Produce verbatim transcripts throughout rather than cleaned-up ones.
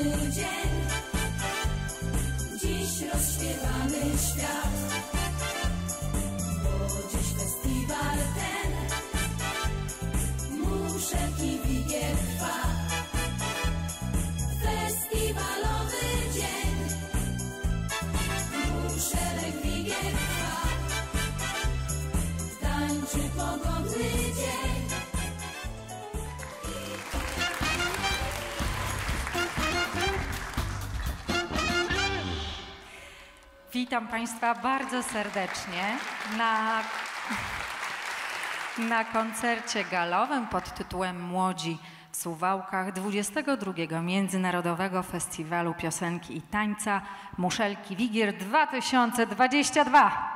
pogodny dzień, dziś rozśpiewamy świat, bo dziś festiwal ten, Muszelki Wigier trwa. Festiwalowy dzień, Muszelek Wigier trwa, tańczy pogodny dzień. Witam Państwa bardzo serdecznie na, na koncercie galowym pod tytułem Młodzi w Suwałkach dwudziestego drugiego Międzynarodowego Festiwalu Piosenki i Tańca Muszelki Wigier dwa tysiące dwadzieścia dwa.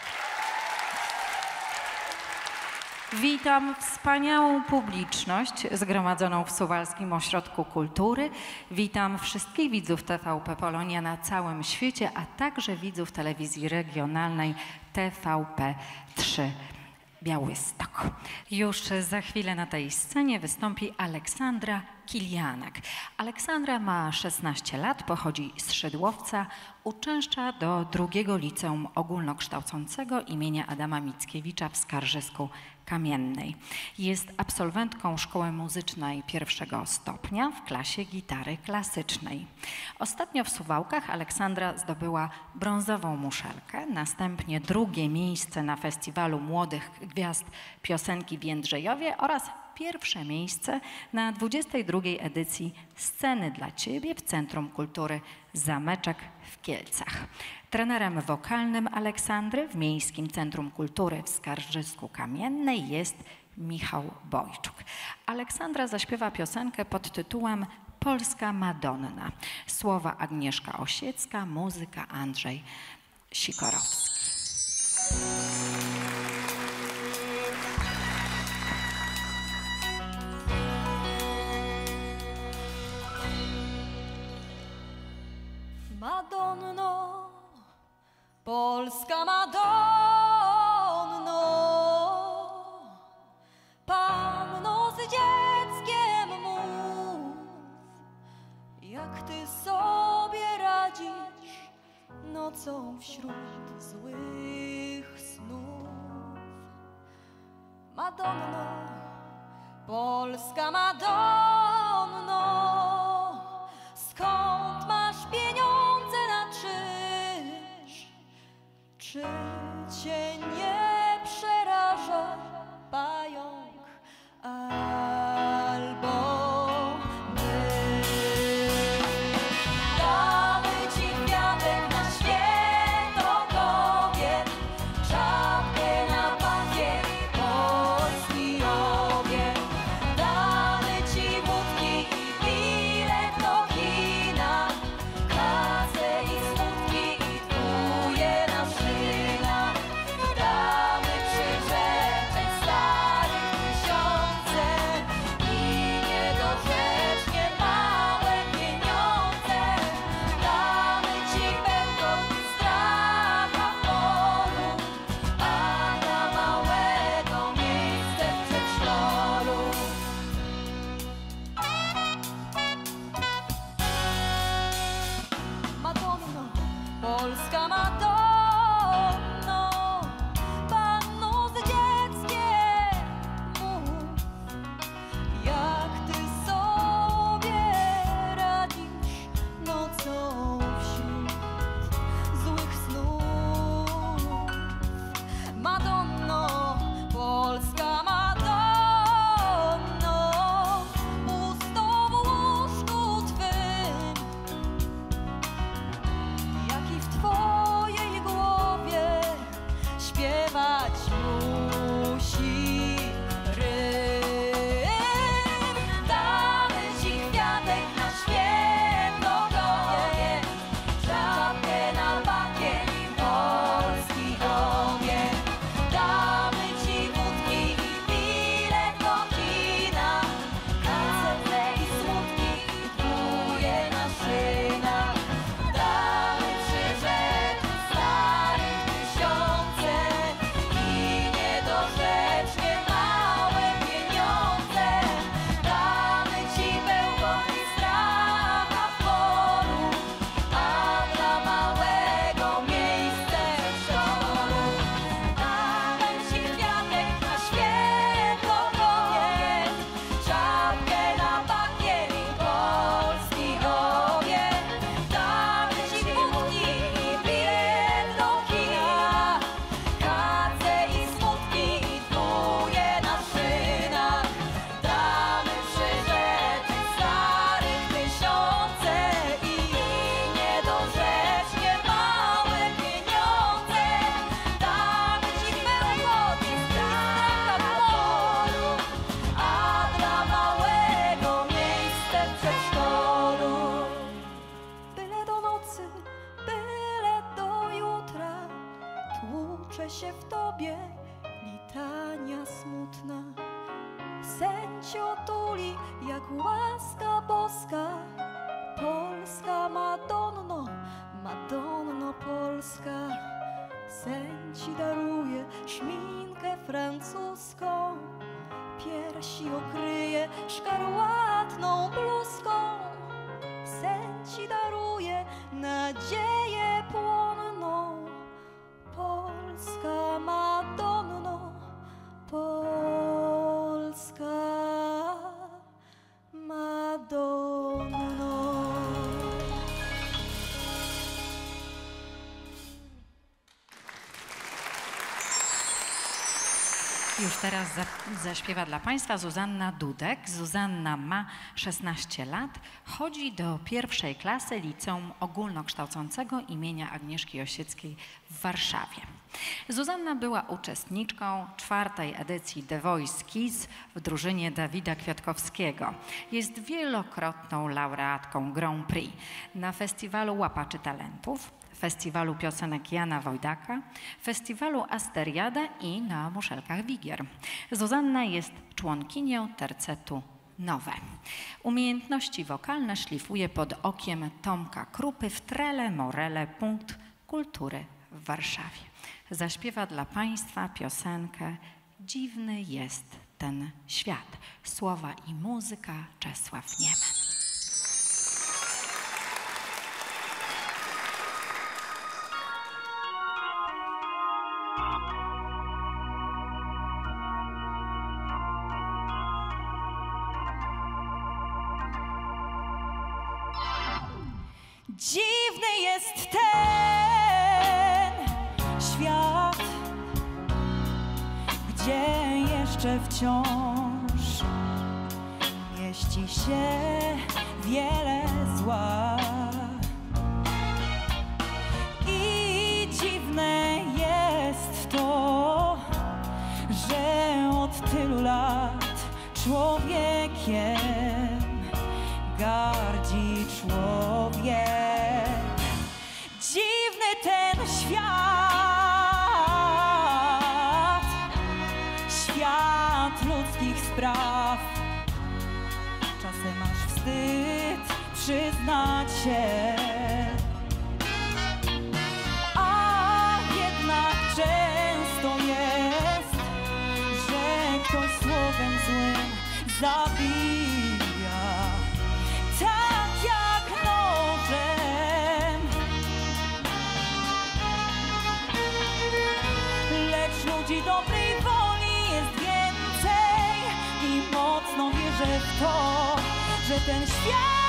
Witam wspaniałą publiczność zgromadzoną w Suwalskim Ośrodku Kultury. Witam wszystkich widzów T V P Polonia na całym świecie, a także widzów telewizji regionalnej T V P trzy Białystok. Już za chwilę na tej scenie wystąpi Aleksandra Kilianek. Aleksandra ma szesnaście lat, pochodzi z Szydłowca, uczęszcza do drugiego liceum ogólnokształcącego imienia Adama Mickiewicza w Skarżysku Kamiennej. Jest absolwentką szkoły muzycznej pierwszego stopnia w klasie gitary klasycznej. Ostatnio w Suwałkach Aleksandra zdobyła brązową muszelkę, następnie drugie miejsce na Festiwalu Młodych Gwiazd Piosenki w Jędrzejowie oraz pierwsze miejsce na dwudziestej drugiej edycji Sceny dla Ciebie w Centrum Kultury Zameczek w Kielcach. Trenerem wokalnym Aleksandry w Miejskim Centrum Kultury w Skarżysku Kamiennej jest Michał Bojczuk. Aleksandra zaśpiewa piosenkę pod tytułem Polska Madonna. Słowa Agnieszka Osiecka, muzyka Andrzej Sikorowski. Madonno, Polska Madonno, panno z dzieckiem mów, jak ty sobie radzisz nocą wśród złych snów. Madonno, Polska Madonno, skąd masz pieniądze na czynsz? Czy cię nie przeraża pająk albo my? Damy ci kwiatek na święto kobiet, czapkę na pakiet, polski ogień. Damy ci Sen ci daruje szminkę francuską, piersi okryje szkarłatną bluzką. Sen ci daruje nadzieję płonną, Polska Madonno, Polska Madonno. Już teraz za, zaśpiewa dla Państwa Zuzanna Dudek. Zuzanna ma szesnaście lat, chodzi do pierwszej klasy Liceum Ogólnokształcącego imienia Agnieszki Osieckiej w Warszawie. Zuzanna była uczestniczką czwartej edycji The Voice Kids w drużynie Dawida Kwiatkowskiego. Jest wielokrotną laureatką Grand Prix na festiwalu Łapaczy Talentów, Festiwalu Piosenek Jana Wojdaka, Festiwalu Asteriada i na Muszelkach Wigier. Zuzanna jest członkinią tercetu Nowe. Umiejętności wokalne szlifuje pod okiem Tomka Krupy w Trele Morele, punkt kultury w Warszawie. Zaśpiewa dla Państwa piosenkę Dziwny jest ten świat. Słowa i muzyka Czesław Niemen. Dziwny jest ten świat, gdzie jeszcze wciąż mieści się wiele zła. I dziwne jest to, że od tylu lat człowiekiem gardzi człowiek. Dziwny ten świat, świat ludzkich spraw. Czasem aż wstyd przyznać się, a jednak często jest, że ktoś słowem złym zabija, tak jak nożem. Lecz ludzi dobrej woli jest więcej i mocno wierzę w to, że ten świat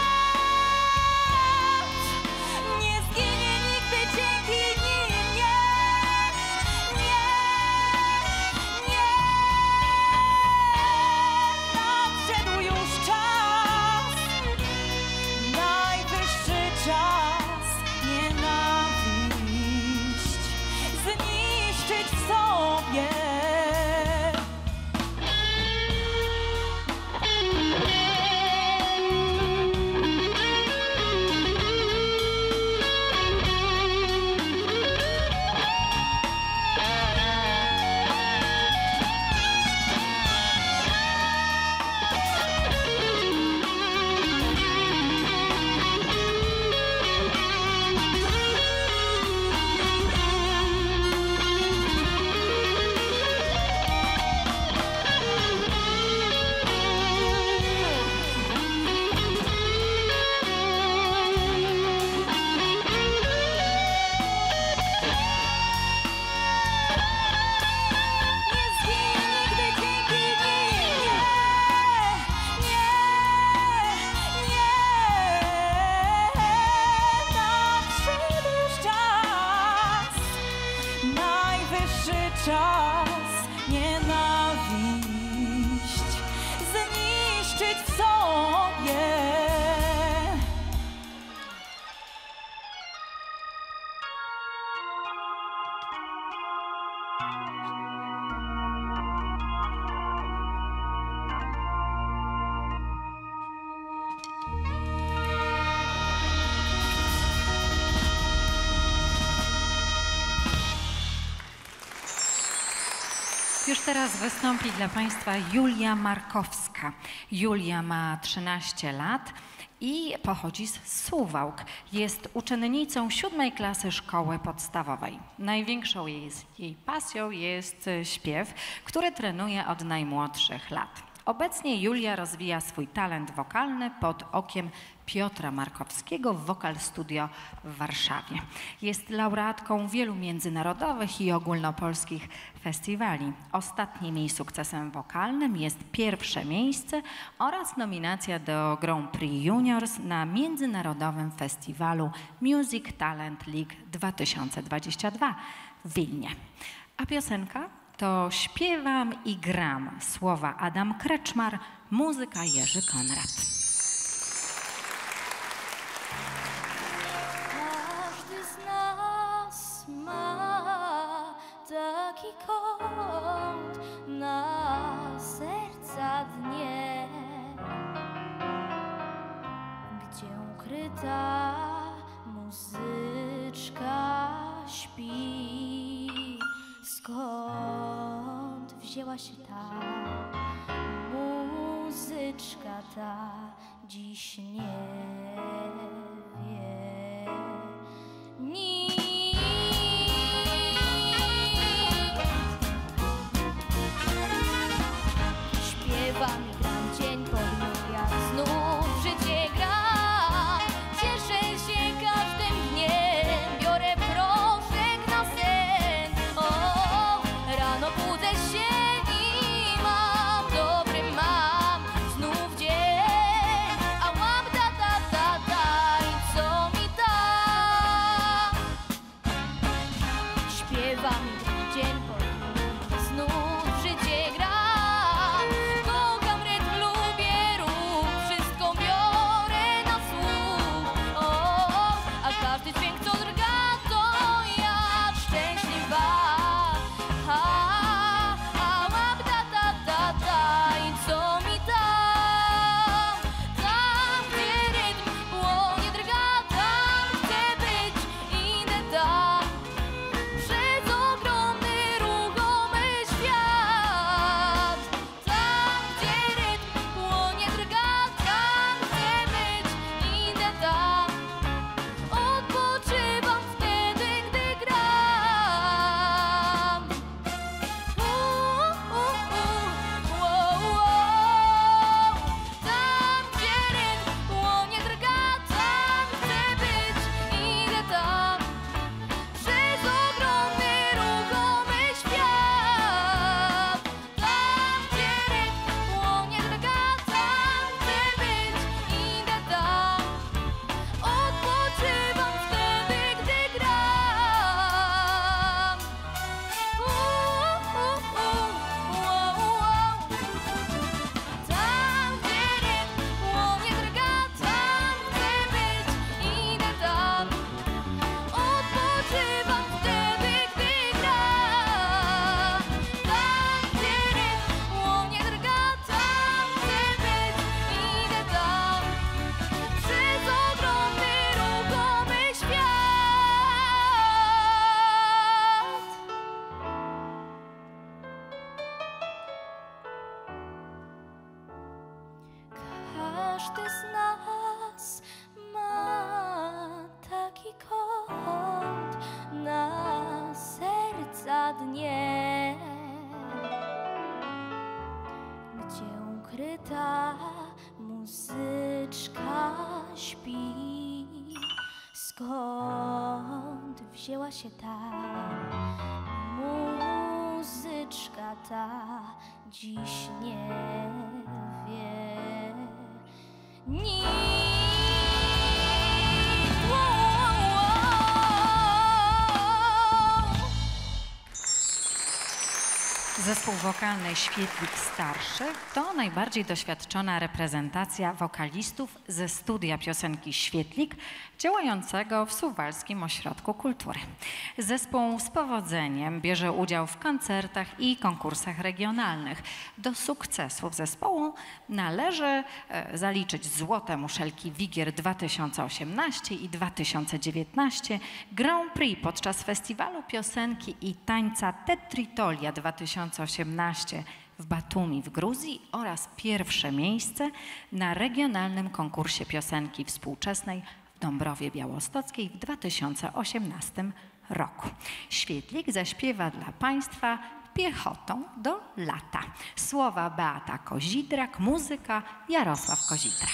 nie zginie nigdy dzięki nim. Nie, nie, nie. Nadszedł już czas, najwyższy czas nienawiść zniszczyć w sobie. Czas nienawiść zniszczyć w sobie. Już teraz wystąpi dla Państwa Julia Markowska. Julia ma trzynaście lat i pochodzi z Suwałk. Jest uczennicą siódmej klasy szkoły podstawowej. Największą jej, jej pasją jest śpiew, który trenuje od najmłodszych lat. Obecnie Julia rozwija swój talent wokalny pod okiem Piotra Markowskiego w Vocal Studio w Warszawie. Jest laureatką wielu międzynarodowych i ogólnopolskich festiwali. Ostatnim jej sukcesem wokalnym jest pierwsze miejsce oraz nominacja do Grand Prix Juniors na Międzynarodowym Festiwalu Music Talent League dwa tysiące dwadzieścia dwa w Wilnie. A piosenka to Śpiewam i gram. Słowa Adam Kreczmar, muzyka Jerzy Konrad. Każdy z nas ma taki kąt na serca dnie, gdzie ukryta muzyczka śpi. Skąd wzięła się ta muzyczka ta, dziś nie wie nikt. Śpiewam i gram dzień po dniu, jak znów życie gra. Cieszę się każdym dniem, biorę proszek na sen. O, rano budzę się i mam, dobry mam znów dzień. A łap ta ta ta ta i co mi da? Śpiewam i gram dzień po dniu, znów życie gra. Kocham rytm, lubię ruch, wszystko biorę na słuch. O, a każdy dźwięk, co drga, to ja szczęśliwa. A, a łap ta ta ta ta i co mi tam? Tam, gdzie rytm płonie, drga, tam chcę być, idę tam. Przez ogromny, ruchomy świat. Tam, gdzie rytm płonie, drga, tam chcę być, idę tam. Odpoczywam wtedy, gdy gram. U, u, u, wow, wow. Tam, gdzie rytm płonie, drga, tam chcę być, idę tam. Przez ogromny, ruchomy świat. Tam, gdzie rytm płonie, drga, tam chcę być, idę tam. Odpoczywam wtedy, gdy gram. U, u, u, wow, wow. Tam, gdzie rytm płonie, drga, tam chcę być, idę tam. Odpoczywam wtedy, gdy gram. Tam, gdzie rytm płonie, drga, tam chcę być, idę tam. Przez ogromny, ruchomy świat. Każdy z nas ma taki kąt na serca dnie, gdzie ukryta muzyczka śpi. Skąd wzięła się ta muzyczka ta, dziś nie wie nikt. Zespół wokalny Świetlik Starszy to najbardziej doświadczona reprezentacja wokalistów ze studia piosenki Świetlik, działającego w Suwalskim Ośrodku Kultury. Zespół z powodzeniem bierze udział w koncertach i konkursach regionalnych. Do sukcesów zespołu należy e, zaliczyć Złote Muszelki Wigier dwa tysiące osiemnaście i dwa tysiące dziewiętnaście, Grand Prix podczas Festiwalu Piosenki i Tańca Tetritolia dwa tysiące osiemnaście w Batumi w Gruzji oraz pierwsze miejsce na regionalnym konkursie piosenki współczesnej w Dąbrowie Białostockiej w dwa tysiące osiemnastym roku. Świetlik zaśpiewa dla Państwa Piechotą do lata. Słowa Beata Kozidrak, muzyka Jarosław Kozidrak.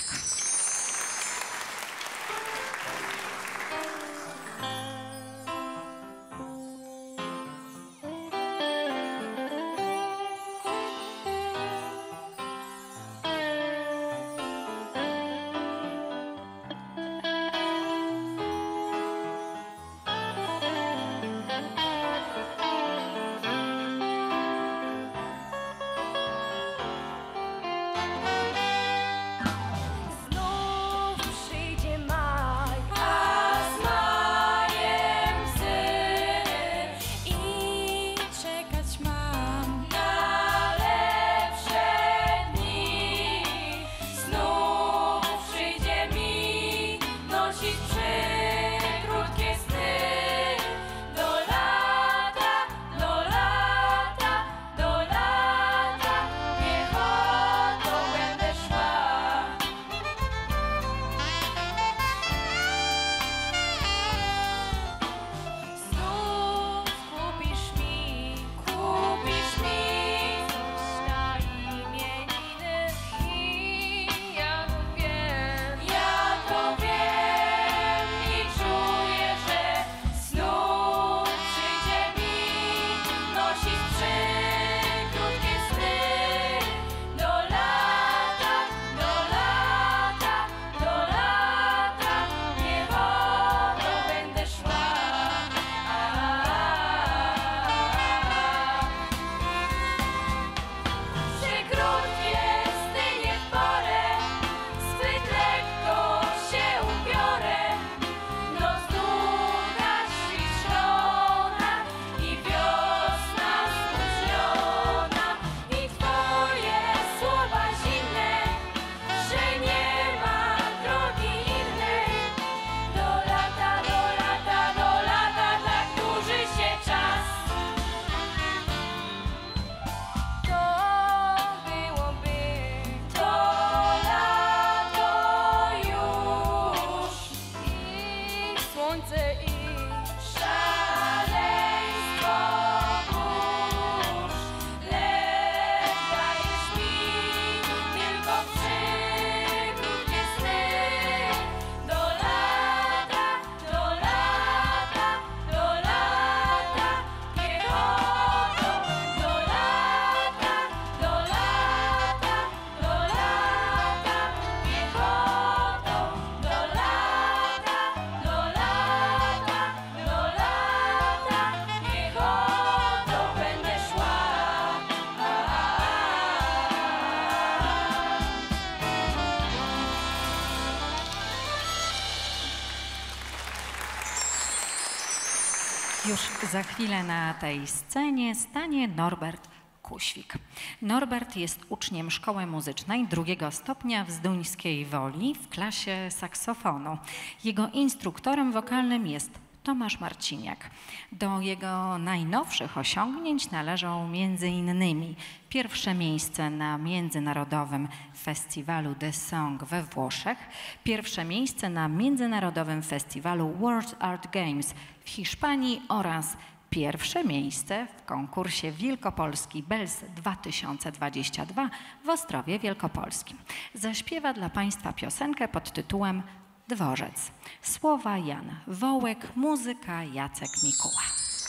Już za chwilę na tej scenie stanie Norbert Kuświk. Norbert jest uczniem Szkoły Muzycznej drugiego stopnia w Zduńskiej Woli w klasie saksofonu. Jego instruktorem wokalnym jest Tomasz Marciniak. Do jego najnowszych osiągnięć należą między innymi pierwsze miejsce na Międzynarodowym Festiwalu The Song we Włoszech, pierwsze miejsce na Międzynarodowym Festiwalu World Art Games w Hiszpanii oraz pierwsze miejsce w konkursie Wielkopolski Bells dwa tysiące dwadzieścia dwa w Ostrowie Wielkopolskim. Zaśpiewa dla Państwa piosenkę pod tytułem Dworzec. Słowa Jan Wołek, muzyka Jacek Mikuła.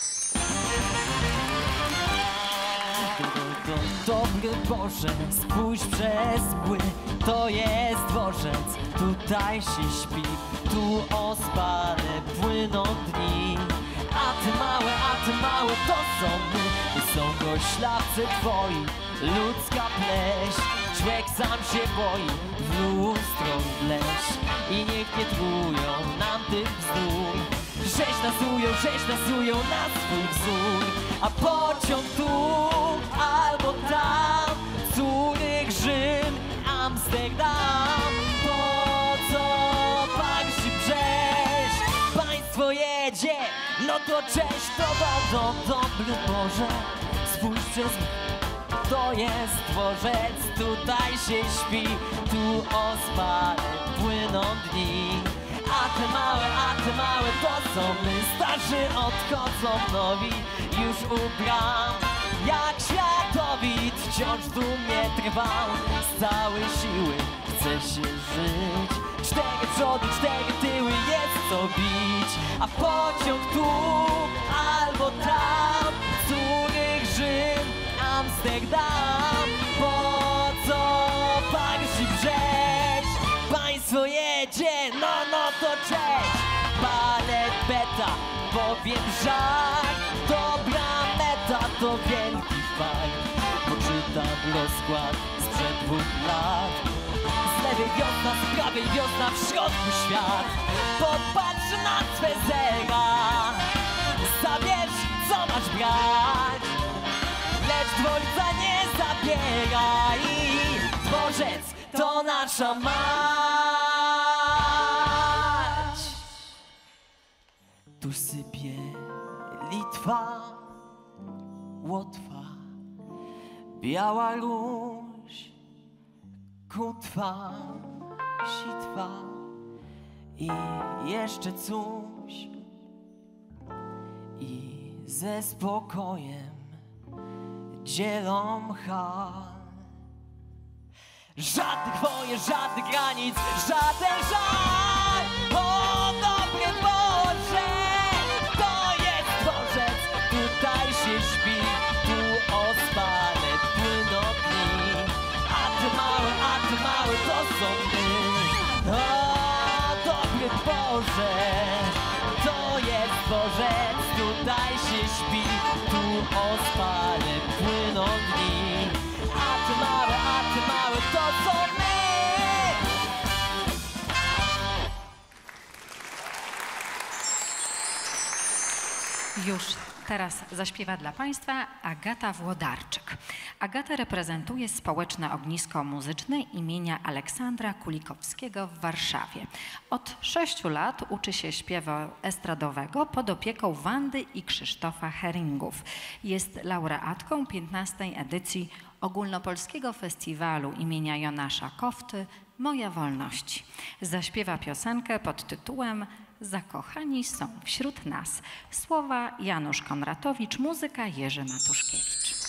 Dobry Boże, spójrz przez mgły, to jest dworzec, tutaj się śpi, tu ospane płyną dni. A ty małe, a ty małe, to są my, to są goślacy twoi, ludzka pleś. Człowiek sam się boi, w lustro wleź i niech nie trują nam tych bzdur. Żeś nas ujął, żeś nas ujął na swój wzór, a pociąg tu albo tam, Curych, Rzym, Amsterdam. Po co Paryż i Brześć? Państwo jedzie, no to cześć, to bardzo dobry Boże. Spójrz przez to jest dworzec, tutaj się śpi, tu ospale płyną dni. A te małe, a te małe to są my, starzy odchodzą nowi, już ubram jak światowid, wciąż dumnie trwał, z całej siły chce się żyć. Cztery przody, cztery tyły, jest co bić, a pociąg tu albo tam, Zurich, Rzym, Amsterdam. Po co Paryż i Brześć? Państwo jedzie, no no to cześć. Balet beta, powiem żart, dobra meta to wielki fakt. Poczytam rozkład sprzed dwóch lat. Z lewej wiosna, z prawej wiosna, w środku świat. Popatrz na swe zera, zabierz co masz brać, lecz dworca nie zabieraj. Dworzec to nasza mać. Tu sypie Litwa, Łotwa, Białoruś, Kutwa, Sitwa i jeszcze coś. I ze spokojem dzielą hal. Żadnych wojen, żadnych granic, żaden żal. O dobry Boże, to jest dworzec, tutaj się śpi, tu ospale płyną dni. A ty mały, a ty mały to są my. O dobry Boże, to jest dworzec, tutaj się śpi, tu ospale płyną dni. A ty małe, a ty małe to są my. Już teraz zaśpiewa dla Państwa Agata Włodarczyk. Agata reprezentuje społeczne ognisko muzyczne imienia Aleksandra Kulikowskiego w Warszawie. Od sześciu lat uczy się śpiewu estradowego pod opieką Wandy i Krzysztofa Heringów. Jest laureatką piętnastej edycji Ogólnopolskiego Festiwalu imienia Jonasza Kofty Moja Wolność. Zaśpiewa piosenkę pod tytułem Zakochani są wśród nas. Słowa Janusz Konratowicz, muzyka Jerzy Matuszkiewicz.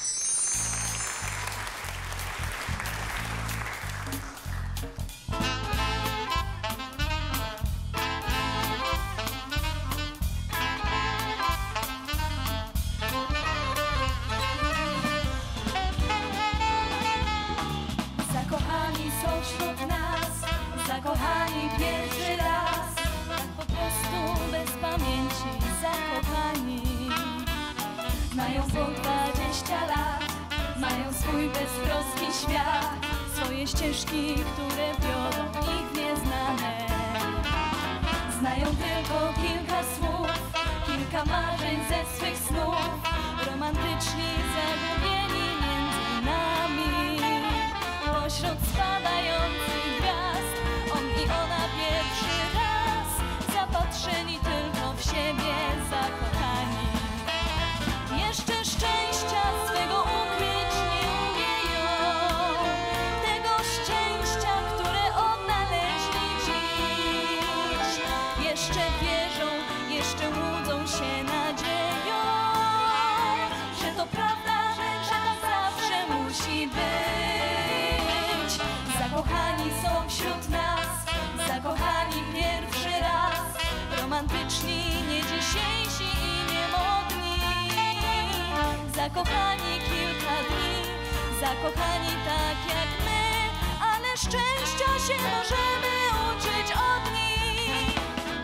Zakochani są wśród nas, zakochani pierwszy raz, tak po prostu bez pamięci zakochani. Mają po dwadzieścia lat, mają swój beztroski świat, swoje ścieżki, które wiodą ich w nieznane. Znają tylko kilka słów, kilka marzeń ze swych snów, romantyczni zagubieni między nami. Pośród spadających gwiazd, on i ona pierwszy raz, zapatrzeni tylko w siebie, zakochani. Jeszcze szczęścia swego ukryć nie umieją, tego szczęścia, które odnaleźli dziś. Jeszcze wierzą, jeszcze łudzą się nadzieją, że to prawda, że tak zawsze musi być. Zakochani są wśród nas, zakochani pierwszy raz, romantyczni, nie dzisiejsi i niemodni. Zakochani kilka dni, zakochani tak jak my, ale szczęścia się możemy uczyć od nich.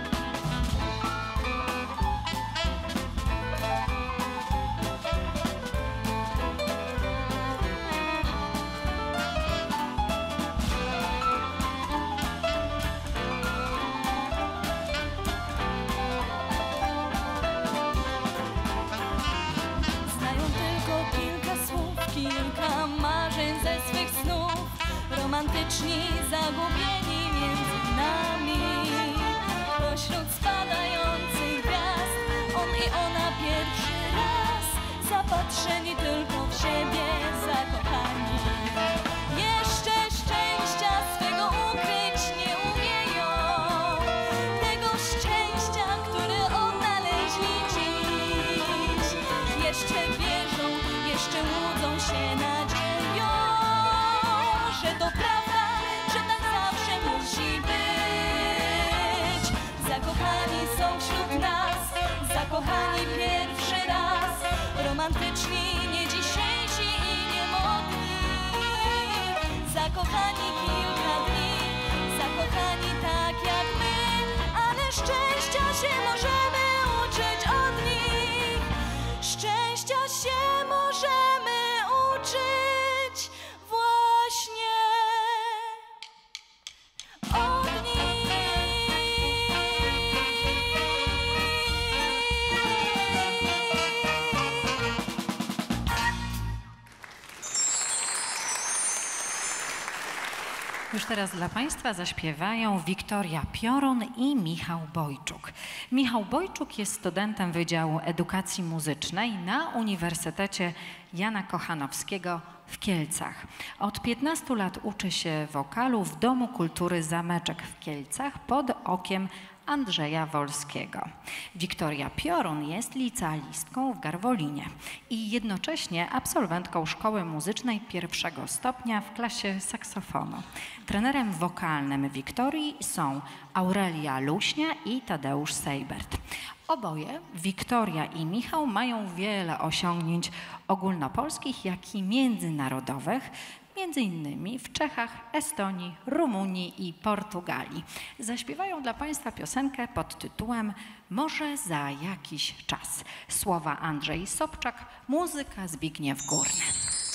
Kilka marzeń ze swych snów, romantyczni, zagubieni między nami. Pośród spadających gwiazd, on i ona pierwszy raz, zapatrzeni tylko w siebie, zakochani. romantyczni, nie dzisiejsi i niemodni. Zakochani kilka dni, zakochani tak jak my, ale szczęścia się możemy uczyć od nich. Szczęścia się możemy uczyć właśnie od nich. Już teraz dla Państwa zaśpiewają Wiktoria Piorun i Michał Bojczuk. Michał Bojczuk jest studentem Wydziału Edukacji Muzycznej na Uniwersytecie Jana Kochanowskiego w Kielcach. Od piętnastu lat uczy się wokalu w Domu Kultury Zameczek w Kielcach pod okiem Andrzeja Wolskiego. Wiktoria Piorun jest licealistką w Garwolinie i jednocześnie absolwentką szkoły muzycznej pierwszego stopnia w klasie saksofonu. Trenerem wokalnym Wiktorii są Aurelia Luśnia i Tadeusz Sejbert. Oboje, Wiktoria i Michał, mają wiele osiągnięć ogólnopolskich, jak i międzynarodowych, między innymi w Czechach, Estonii, Rumunii i Portugalii. Zaśpiewają dla Państwa piosenkę pod tytułem Może za jakiś czas. Słowa Andrzej Sobczak, muzyka Zbigniew Górny.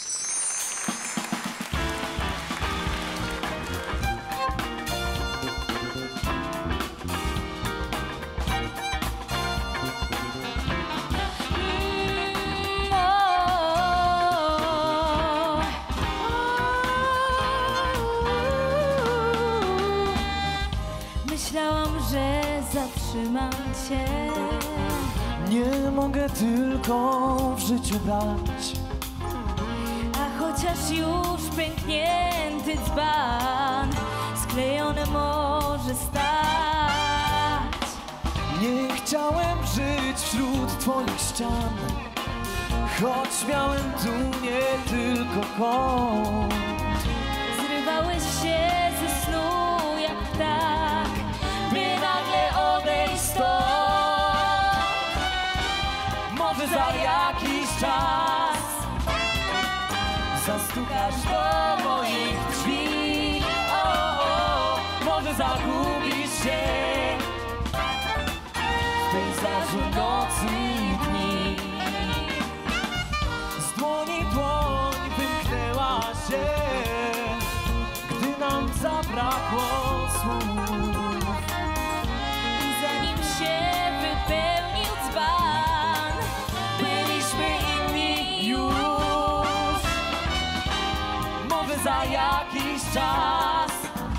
Myślałam, że zatrzymam cię. Nie mogę tylko w życiu brać. A chociaż już pęknięty dzban sklejony może stać. Nie chciałem żyć wśród twoich ścian, choć miałem tu nie tylko kąt. Zrywałeś się ze snu jak ptak, by nagle odejść stąd. Może za jakiś czas zastukasz do moich drzwi. O, o, może zagubisz się w pejzażu nocy i dni. Z dłoni dłoń wymknęła się, gdy nam zabrakło słów. I zanim się wypełnił dzban, byliśmy inni Już może za jakiś czas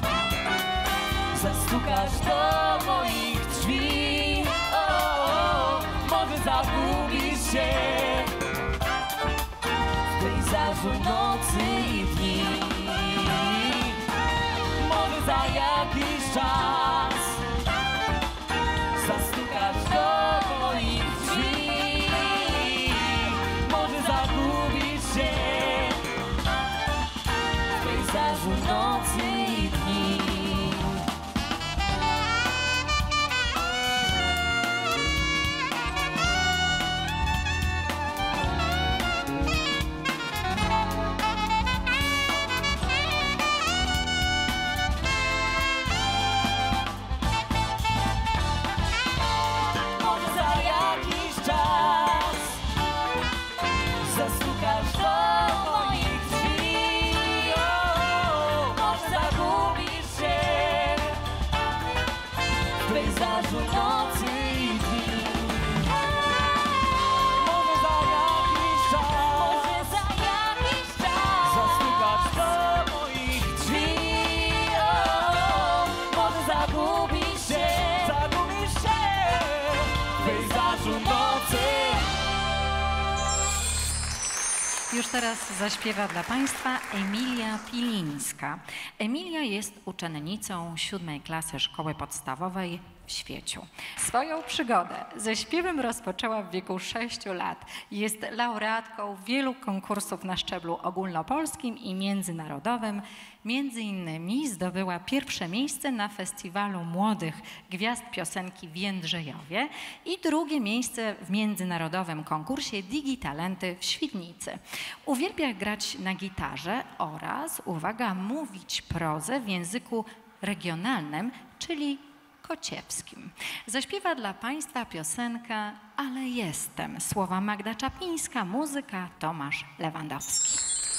zastukasz do moich drzwi. O, o, może zagubisz się w pejzażu nocy i dni. Może za jakiś czas zastukasz do moich drzwi. Może zagubisz się w pejzażu nocy i dni. Może za jakiś czas zastukasz do moich drzwi. O, może zagubisz się w pejzażu nocy i dni. Może za jakiś czas, może za jakiś czas zastukasz do moich drzwi. O, może zagubisz się, zagubisz się w pejzażu nocy. Już teraz zaśpiewa dla Państwa Emilia Pilińska. Emilia jest uczennicą siódmej klasy szkoły podstawowej w świecie. Swoją przygodę ze śpiewem rozpoczęła w wieku sześciu lat. Jest laureatką wielu konkursów na szczeblu ogólnopolskim i międzynarodowym. Między innymi zdobyła pierwsze miejsce na Festiwalu Młodych Gwiazd Piosenki w Jędrzejowie i drugie miejsce w międzynarodowym konkursie Digitalenty w Świdnicy. Uwielbia grać na gitarze oraz, uwaga, mówić prozę w języku regionalnym, czyli kociewskim. Zaśpiewa dla Państwa piosenkę Ale jestem. Słowa Magda Czapińska, muzyka Tomasz Lewandowski.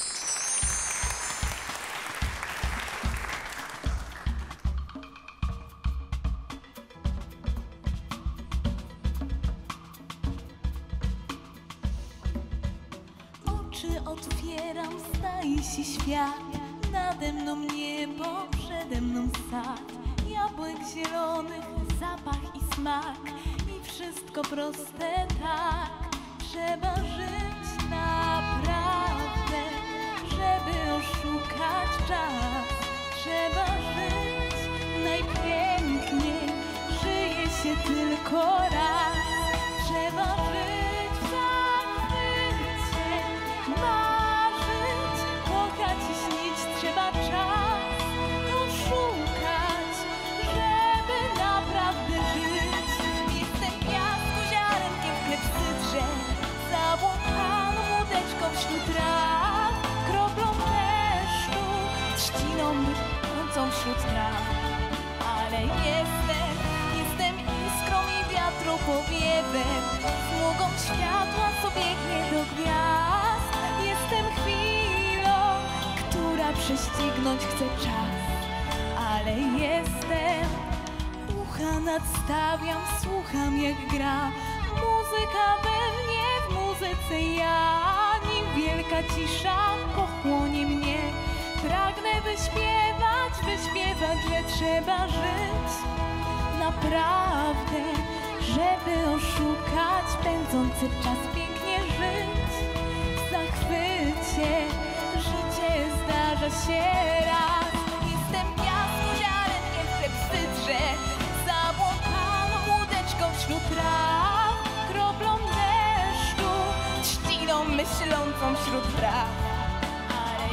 Oczy otwieram, staje się świat, nade mną niebo, przede mną sad, jabłek zielonych, zapach i smak i wszystko proste tak. Trzeba żyć naprawdę, żeby oszukać czas. Trzeba żyć najpiękniej, żyje się tylko raz. Trzeba żyć w zachwycie, marzyć, kochać i śnić. Trzeba czas oszukać, żeby naprawdę żyć. Jestem piasku ziarenkiem w klepsydrze, zabłąkaną łódeczką wśród traw, kroplą deszczu, trzciną mydlącą wśród traw. Ale jestem, jestem iskrą i wiatru powiewem, smugą światła, co biegnie do gwiazd. Jestem chwilą, która prześcignąć chce czas. Ale jestem, ucha nadstawiam, słucham jak gra muzyka we mnie, w muzyce ja. Nim wielka cisza pochłonie mnie, pragnę wyśpiewać, wyśpiewać, że trzeba żyć naprawdę, żeby oszukać pędzący czas, pięknie żyć w zachwycie. Życie zdarza się raz. Jestem piasku ziarenkiem w klepsydrze, zabłąkaną łódeczką wśród traw, kroplą deszczu, trzciną myślącą wśród traw. Ale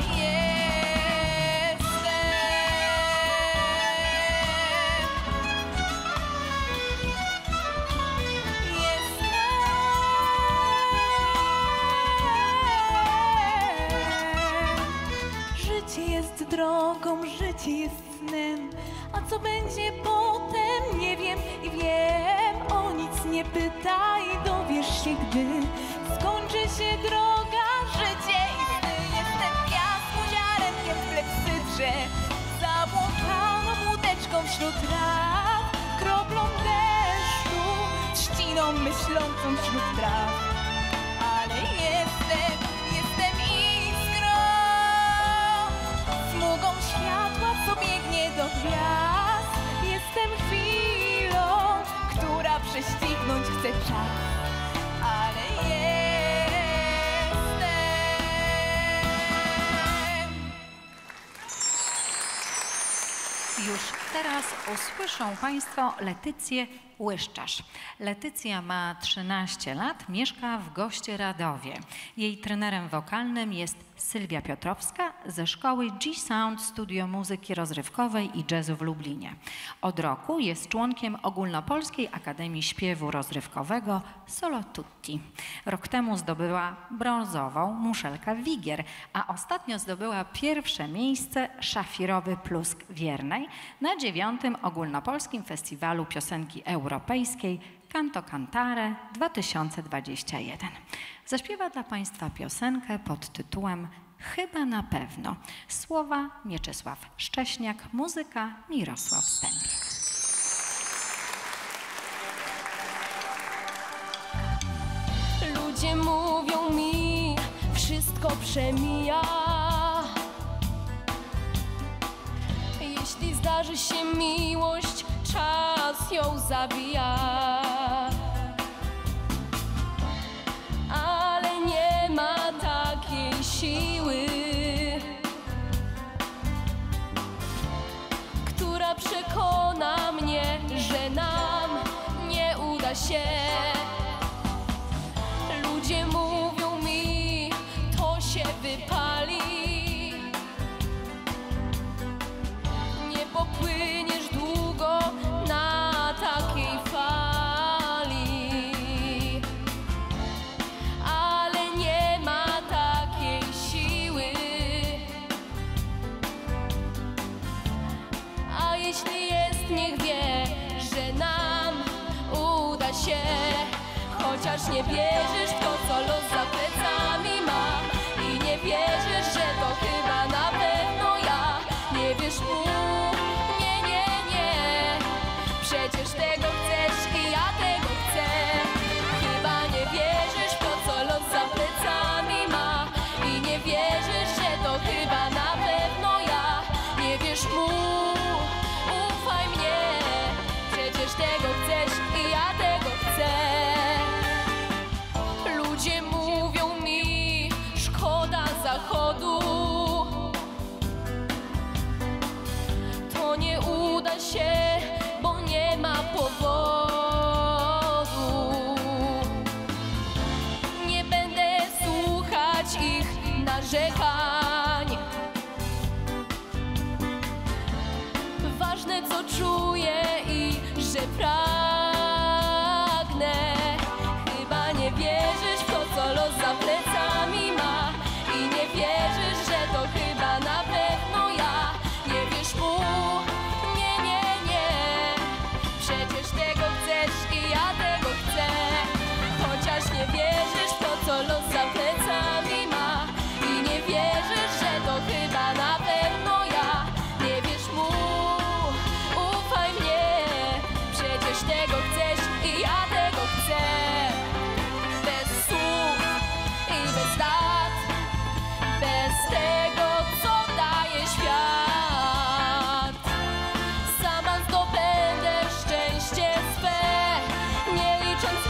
jestem, Życie jest drogą, życie jest snem, a co będzie potem, nie wiem i wiem. O nic nie pytaj, dowiesz się, gdy skończy się droga, życie i sny. Jestem piasku ziarenkiem w klepsydrze, zabłąkaną łódeczką wśród traw, kroplą deszczu, trzciną myślącą wśród traw. Ale jestem, jestem iskrą, smugą światła, co biegnie do gwiazd. Jestem chwilą, która prześcignąć chce czas. Ale jestem. Już teraz usłyszą Państwo Letycję Łyszczarz. Letycja ma trzynaście lat, mieszka w Gościeradowie. Jej trenerem wokalnym jest Sylwia Piotrowska ze szkoły G-Sound Studio Muzyki Rozrywkowej i Jazzu w Lublinie. Od roku jest członkiem Ogólnopolskiej Akademii Śpiewu Rozrywkowego Solo Tutti. Rok temu zdobyła brązową Muszelka Wigier, a ostatnio zdobyła pierwsze miejsce Szafirowy Plusk Wiernej na dziewiątym Ogólnopolskim Festiwalu Piosenki Europejskiej Canto Cantare dwa tysiące dwudziesty pierwszy. Zaśpiewa dla Państwa piosenkę pod tytułem Chyba na pewno. Słowa Mieczysław Szcześniak, muzyka Mirosław Stępień. Ludzie mówią mi, wszystko przemija. Jeśli zdarzy się miłość, czas ją zabija. Ale nie ma takiej siły, która przekona mnie, że na chociaż nie wierzysz w to, co los za plecami ma. I nie wierzysz, że to chyba na pewno ja. Nie wiesz mu, nie, nie, nie. Przecież tego chcesz i ja tego chcę. Chyba nie wierzysz w to, co los za plecami ma. I nie wierzysz, że to chyba na pewno ja. Nie wiesz mu, ufaj mnie. Przecież tego chcesz i ja tego chcę. Ludzie mówią mi, szkoda zachodu. To nie uda się, bo nie ma powodu. Nie będę słuchać ich narzekań. Ważne, co czuję i że pragnę. Chyba nie wierzysz w to, co los za plecami ma. I nie wierzysz, że to chyba na pewno ja. Nie wiesz mu, nie, nie, nie. Przecież tego chcesz i ja tego chcę. Chociaż nie wierzysz w to, co los za plecami ma. I nie wierzysz, że to chyba na pewno ja. Nie wiesz mu, ufaj mnie. Przecież tego chcesz i ja tego chcę. Bez słów i bez dat, bez tego, co daje świat. Sama zdobędę szczęście swe, nie licząc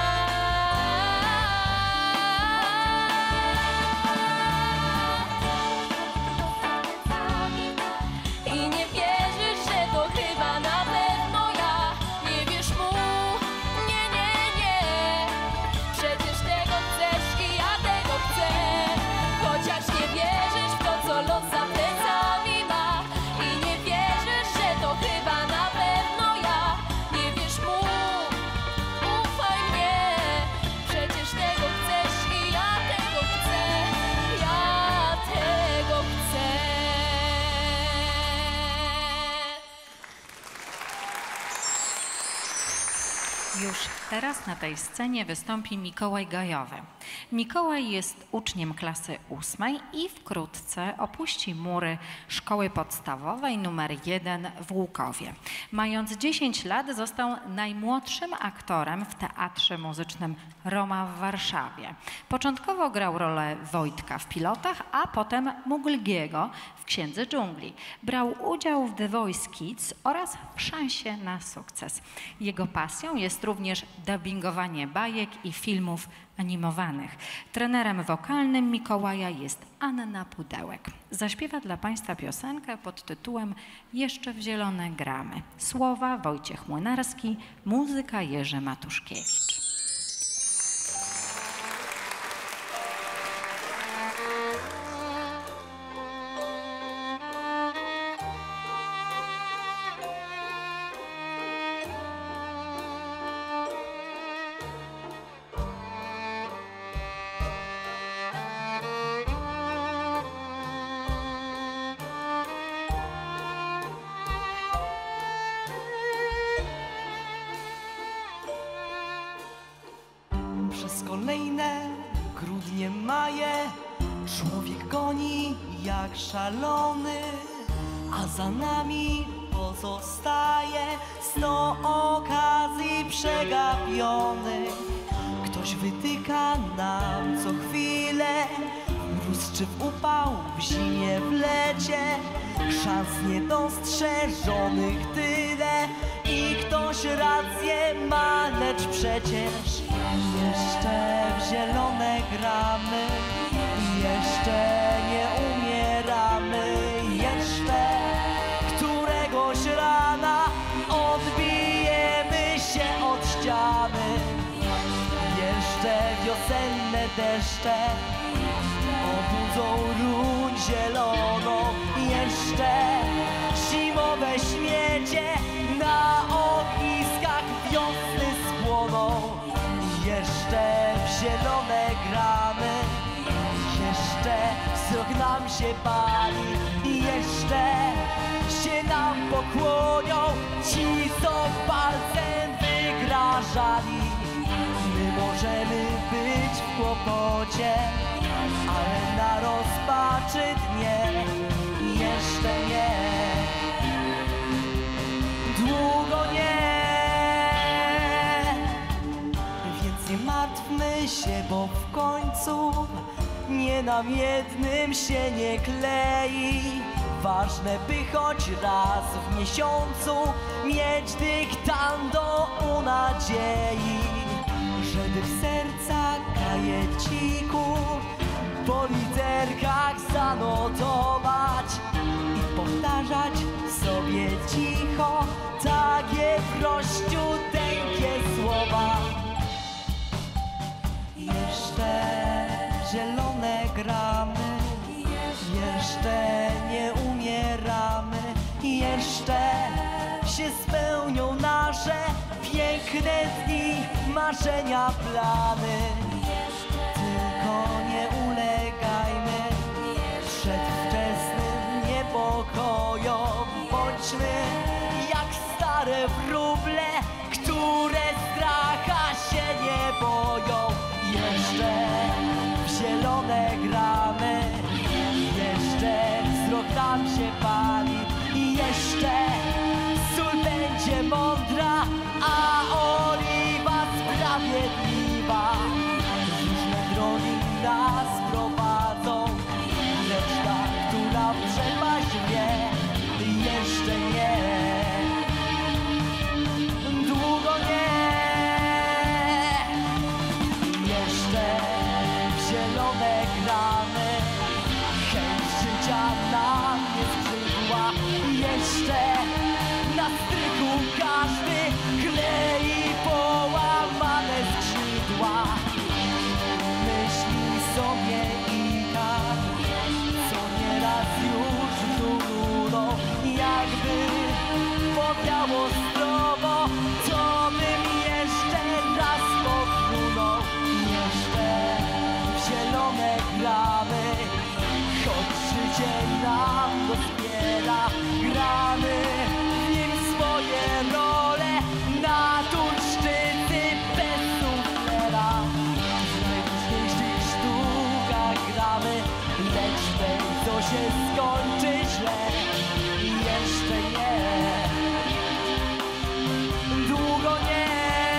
lat. I nie wierzysz, że to chyba na pewno ja. Nie wiesz mu, nie, nie, nie. Przecież tego chcesz i ja tego chcę. Chociaż nie wierzysz w to, co los za plecami ma. I nie wierzysz, że to chyba na pewno ja. Nie wiesz mu, ufaj mnie. Przecież tego chcesz i ja tego chcę. Ja tego chcę. Już teraz na tej scenie wystąpi Mikołaj Gajowy. Mikołaj jest uczniem klasy ósmej i wkrótce opuści mury szkoły podstawowej numer jeden w Łukowie. Mając dziesięć lat został najmłodszym aktorem w Teatrze Muzycznym Roma w Warszawie. Początkowo grał rolę Wojtka w Pilotach, a potem Muglgiego w Księdze Dżungli. Brał udział w The Voice Kids oraz w Szansie na sukces. Jego pasją jest również dubbingowanie bajek i filmów animowanych. Trenerem wokalnym Mikołaja jest Anna Pudełek. Zaśpiewa dla Państwa piosenkę pod tytułem Jeszcze w zielone gramy. Słowa Wojciech Młynarski, muzyka Jerzy Matuszkiewicz. Przez kolejne grudnie, maje człowiek goni jak szalony, a za nami pozostaje sto okazji przegapionych. Ktoś wytyka nam co chwilę, w mróz czy w upał, w zimie, w lecie, szans niedostrzeżonych tyle. I ktoś rację ma, lecz przecież jeszcze w zielone gramy, jeszcze nie umieramy, jeszcze któregoś rana odbijemy się od ściany. Jeszcze wiosenne deszcze obudzą ruń zieloną, jeszcze zimowe śmiecie na ogniskach wiosny spłoną. Jeszcze w zielone gramy, jeszcze wzrok nam się pali, jeszcze się nam pokłonią ci, co palcem wygrażali. My Możemy być w kłopocie, ale na rozpaczy dnie jeszcze nie. Długo nie. Więc nie martwmy się, bo w końcu nie nam jednym się nie klei. Ważne, by choć raz w miesiącu mieć dyktando u nadziei, żeby w sercach kajeciku po literkach zanotować i powtarzać sobie cicho takie prościuteńkie słowa. Jeszcze zielone gramy, jeszcze nie umieramy, jeszcze się spełnią nasze piękne dni, marzenia, plany. Tylko nie ulegajmy przedwczesnym niepokojom. Bądźmy jak stare wróble, które stracha się nie boją. Jeszcze w zielone gramy, jeszcze wzrok nam się pali i jeszcze sól będzie mądra, a oliwa sprawiedliwa. Różne drogi nas prowadzą, lecz ta, która w przepaść wie, jeszcze nie. Długo nie. Jeszcze w zielone gramy, chęć życia nam nie skrzydła. Jeszcze na strychu każdy klei połamane skrzydła. Myśli sobie i tak, co nieraz już runął. Jakby powiało zdrowo, to bym jeszcze raz pofrunął. Jeszcze w zielone gramy, choć życie nam dospiera. Gramy w nim swoje role, naturszczycy bez suflera. W najróżniejszych sztukach gramy, lecz tej, co się skończy źle, jeszcze nie. Długo nie.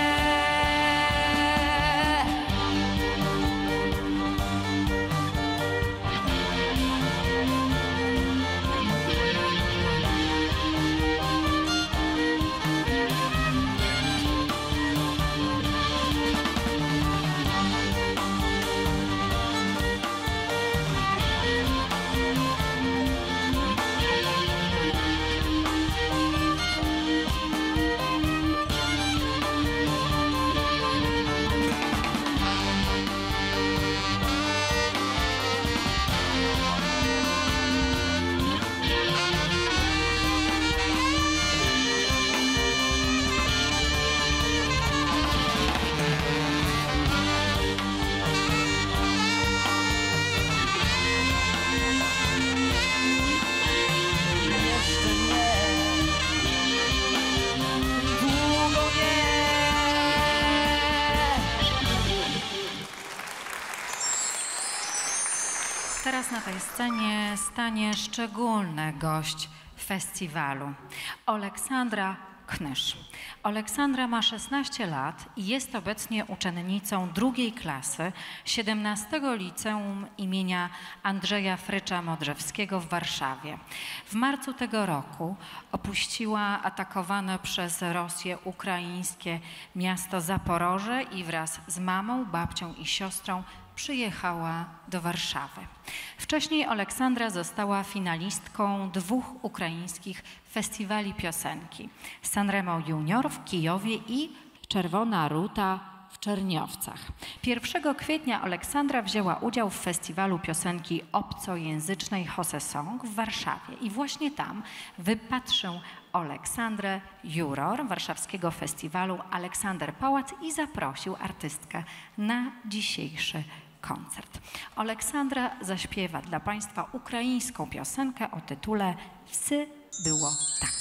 Teraz na tej scenie stanie szczególny gość festiwalu. Oleksandra Knysz. Oleksandra ma szesnaście lat i jest obecnie uczennicą drugiej klasy siedemnastego Liceum imienia Andrzeja Frycza-Modrzewskiego w Warszawie. W marcu tego roku opuściła atakowane przez Rosję ukraińskie miasto Zaporoże i wraz z mamą, babcią i siostrą przyjechała do Warszawy. Wcześniej Oleksandra została finalistką dwóch ukraińskich festiwali piosenki: Sanremo Junior w Kijowie i Czerwona Ruta w Czerniowcach. pierwszego kwietnia Oleksandra wzięła udział w festiwalu piosenki obcojęzycznej Hose Song w Warszawie i właśnie tam wypatrzył Oleksandrę juror warszawskiego festiwalu Aleksander Pałac i zaprosił artystkę na dzisiejszy koncert. Oleksandra zaśpiewa dla Państwa ukraińską piosenkę o tytule Wsy było tak.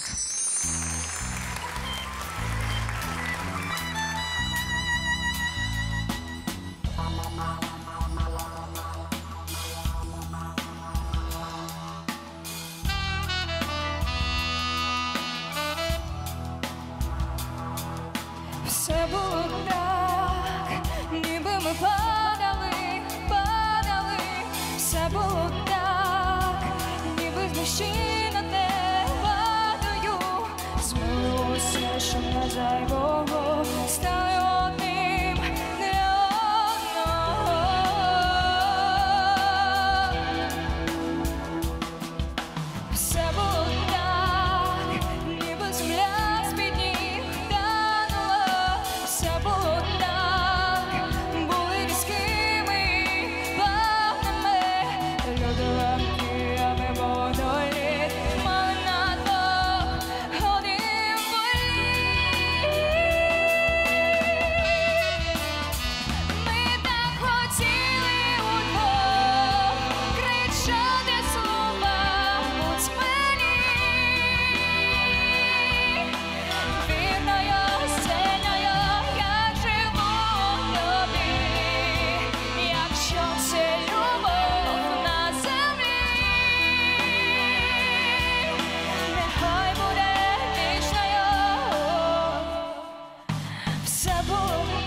Все було так, ніби ми падали, падали. Все було так, ніби з душі над невладою. Змилося, що не зайвого, стали одним для одного. Все було так, ніби земля з-під ніг танула. Все було так, були різкими і плавними. Льодовики, а ми водоліт, мали на двох один політ. Ми так хотіли удвох кричати слова у тьмені. Вірною, сильною, як живу тобі, якщо це любов на землі. Нехай буде вічною. Все було